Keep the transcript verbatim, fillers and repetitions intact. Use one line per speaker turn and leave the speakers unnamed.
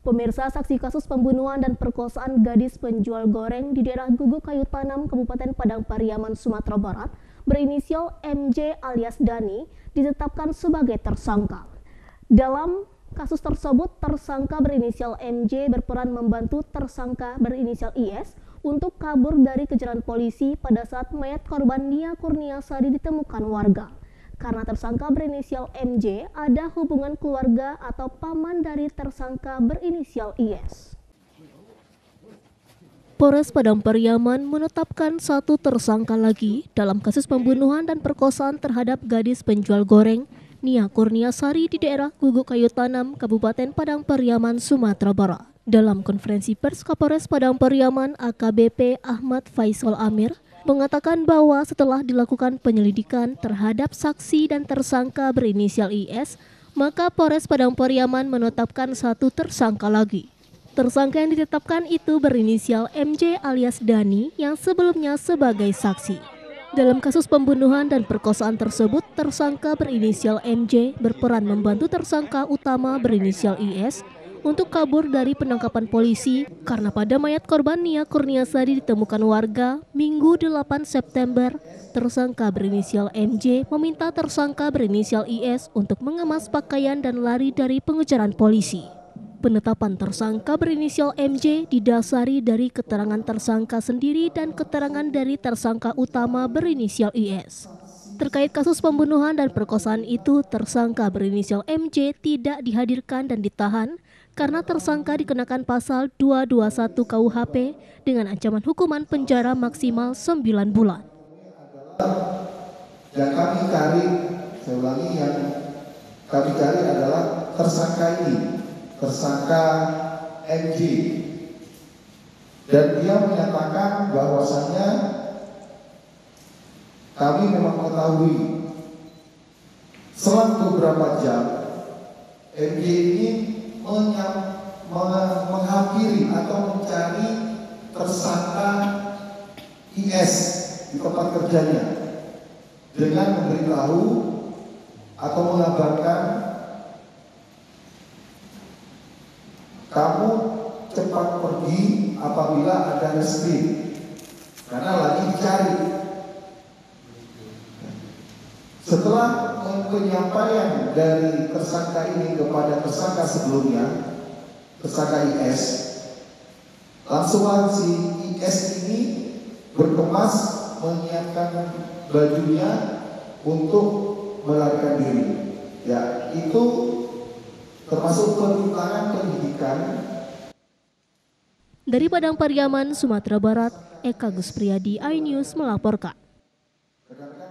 Pemirsa, saksi kasus pembunuhan dan perkosaan gadis penjual goreng di daerah Guguk Kayu Tanam, Kabupaten Padang Pariaman, Sumatera Barat, berinisial M J alias Dani, ditetapkan sebagai tersangka. Dalam kasus tersebut, tersangka berinisial M J berperan membantu tersangka berinisial I S untuk kabur dari kejaran polisi pada saat mayat korban Nia Kurniasari ditemukan warga. Karena tersangka berinisial M J ada hubungan keluarga atau paman dari tersangka berinisial I S. Polres Padang Pariaman menetapkan satu tersangka lagi dalam kasus pembunuhan dan perkosaan terhadap gadis penjual goreng Nia Kurniasari di daerah Guguk Kayu Tanam, Kabupaten Padang Pariaman, Sumatera Barat. Dalam konferensi pers Kapolres Padang Pariaman A K B P Ahmad Faisal Amir mengatakan bahwa setelah dilakukan penyelidikan terhadap saksi dan tersangka berinisial I S, maka Polres Padang Pariaman menetapkan satu tersangka lagi. Tersangka yang ditetapkan itu berinisial M J alias Dani yang sebelumnya sebagai saksi. Dalam kasus pembunuhan dan perkosaan tersebut, tersangka berinisial M J berperan membantu tersangka utama berinisial I S untuk kabur dari penangkapan polisi karena pada mayat korban Nia Kurniasari ditemukan warga Minggu delapan September, tersangka berinisial M J meminta tersangka berinisial I S untuk mengemas pakaian dan lari dari pengejaran polisi. Penetapan tersangka berinisial M J didasari dari keterangan tersangka sendiri dan keterangan dari tersangka utama berinisial I S. Terkait kasus pembunuhan dan perkosaan itu, tersangka berinisial M J tidak dihadirkan dan ditahan karena tersangka dikenakan pasal dua dua satu K U H P dengan ancaman hukuman penjara maksimal sembilan bulan.
Yang kami cari, saya ulangi, yang kami cari adalah tersangka ini, tersangka M J. Dan dia menyatakan bahwasannya kami memang mengetahui selang beberapa jam M J ini menghampiri atau mencari tersangka I S di tempat kerjanya dengan memberitahu atau mengabarkan, kamu cepat pergi apabila ada resmi karena lagi dicari. Setelah penyampaian dari tersangka ini kepada tersangka sebelumnya, tersangka I S, langsung si I S ini berkemas menyiapkan bajunya untuk melarikan diri. Ya, itu termasuk penyimpangan pendidikan.
Dari Padang Pariaman, Sumatera Barat, Eka Guspriyadi, iNews melaporkan.